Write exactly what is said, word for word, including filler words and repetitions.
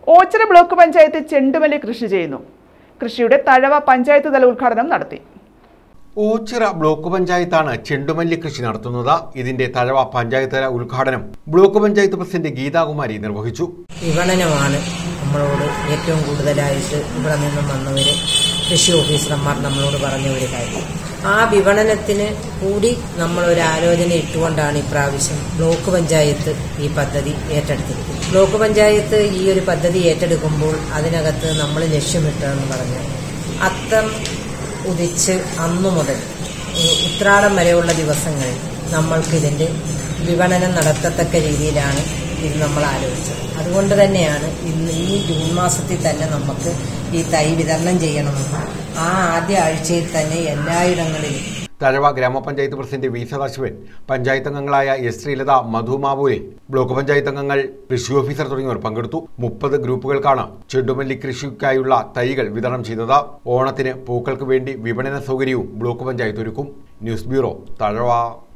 Ochira block panchayat ചെണ്ടുമല്ലി കൃഷി ചെയ്യുന്നു. കൃഷിയുടെ തഴവ പഞ്ചായത്ത് തല ഉദ്ഘാടനം നടത്തി. ഓച്ചിറ ബ്ലോക്ക് പഞ്ചായത്താണ് ചെണ്ടുമല്ലി കൃഷി നടത്തുന്നത്. ഇതിന്റെ തഴവ പഞ്ചായത്ത് തല ഉദ്ഘാടനം ബ്ലോക്ക് പഞ്ചായത്ത് പ്രസിഡന്റ് ഗീതാകുമാരി നിർവഹിച്ചു. വിപണനമാണ് നമ്മളോട് ഏറ്റവും കൂടുതലായിട്ട് ഇവിടെ നിന്നും വന്നവര് കൃഷി ഓഫീസർമാർ നമ്മളോട് പറഞ്ഞ ഒരു കാര്യം. ആ വിപണനത്തിന് കൂടി നമ്മളൊരു ആലോചന ഇട്ടുകൊണ്ടാണ് ഇപ്രാവശ്യം ബ്ലോക്ക് പഞ്ചായത്ത് ഈ പദ്ധതി ഏറ്റെടുത്തിരിക്കുന്നത്. ബ്ലോക്ക് പഞ്ചായത്ത് ഈ ഒരു പദ്ധതി ഏറ്റെടുക്കുമ്പോൾ അതിനകത്ത് നമ്മൾ ലക്ഷ്യമിട്ടതെന്ന് പറഞ്ഞാൽ അത്തം ഉദിച്ച് അന്നു മുതൽ ഉത്രാടം വരെയുള്ള ദിവസങ്ങളിൽ നമ്മൾക്കിതിന്റെ വിപണനം നടത്തത്തക്ക രീതിയിലാണ് ഇത് നമ്മൾ ആലോചിച്ചത്. അതുകൊണ്ട് തന്നെയാണ് ഇന്ന് ഈ ജൂൺ മാസത്തിൽ തന്നെ നമുക്ക് ഈ തൈ വിതരണം ചെയ്യണമെന്നും ആ ആദ്യ ആഴ്ചയിൽ തന്നെ എല്ലായിടങ്ങളിലും. തഴവ ഗ്രാമപഞ്ചായത്ത് പ്രസിഡന്റ് വി സദാശിവൻ, പഞ്ചായത്ത് അംഗങ്ങളായ എസ് ശ്രീലത, മധു മാവൂലെ, ബ്ലോക്ക് പഞ്ചായത്ത് അംഗങ്ങൾ, കൃഷി ഓഫീസർ തുടങ്ങിയവർ പങ്കെടുത്തു. മുപ്പത് ഗ്രൂപ്പുകൾക്കാണ് ചെണ്ടുമല്ലി കൃഷിക്കായുള്ള തൈകൾ വിതരണം ചെയ്തത്. ഓണത്തിന് പൂക്കൾക്ക് വേണ്ടി വിപണന സൗകര്യവും ബ്ലോക്ക് പഞ്ചായത്ത് ഒരുക്കും. News bureau, Thazhava.